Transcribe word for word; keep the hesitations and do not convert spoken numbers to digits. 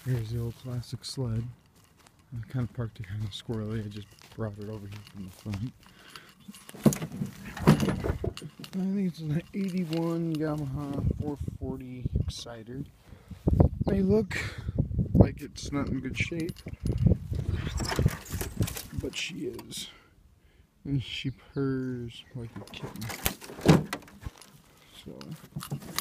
Here's the old classic sled. I kind of parked it kind of squirrely. I just brought it over here from the front. I think it's an eighty-one Yamaha four forty Exciter. May look like it's not in good shape, but she is. And she purrs like a kitten. So